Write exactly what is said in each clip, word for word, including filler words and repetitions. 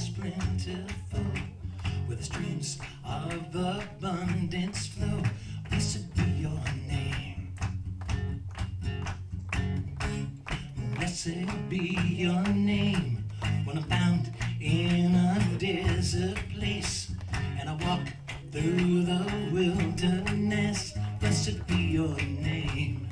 is plentiful, where the streams of abundance flow. Blessed be your name. Blessed be your name. When I'm found in a desert place and I walk through the wilderness, blessed be your name.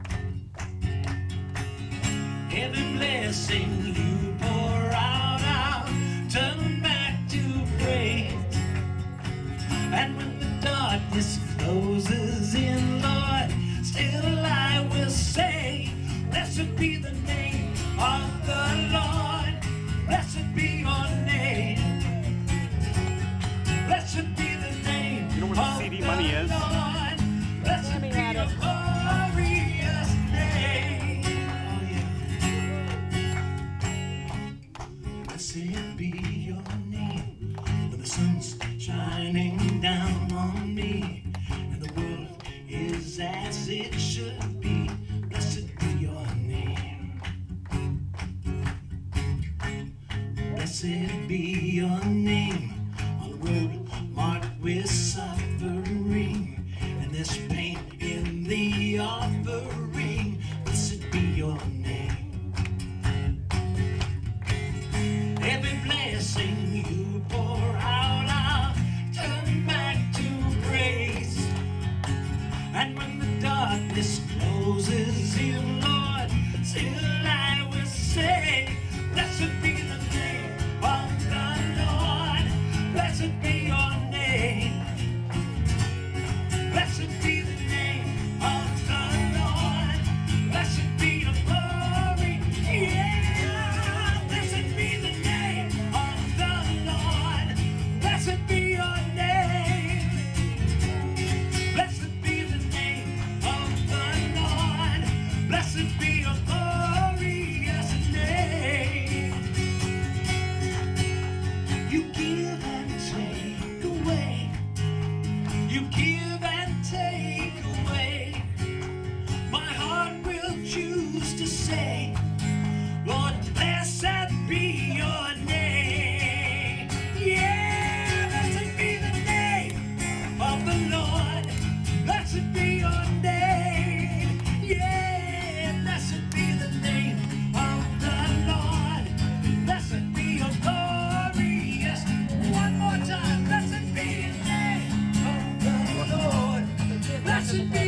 Every blessing you pour out, I'll turn back to praise. And when the darkness closes in, Lord, still I will say, blessed be the name of the Lord. Blessed be your name. Blessed be the name. You know where the C D money is? Lord. Blessed be your glorious name. Blessed be your name. When the sun's shining down on me and the world is as it should be, blessed be your name. Blessed be your name. On a road marked with suffering and there's pain in the offering, blessed be your name. Every blessing you pour out, I'll turn back to praise. And when the darkness closes in, Lord, still I will say, blessed be the name of the Lord. Blessed be your name. Blessed be the name of the Lord. Blessed be your glory. Yeah. Blessed be the name of the Lord. Blessed be your name. Blessed be the name of the Lord. Blessed be your glorious name. You give and take away. You give and take away. My heart will choose to say, Lord, blessed be your name. Yeah, blessed be the name of the Lord. Blessed be your name. Yeah, blessed be the name of the Lord. Blessed be your glorious. One more time. Blessed be the name of the Lord. Blessed be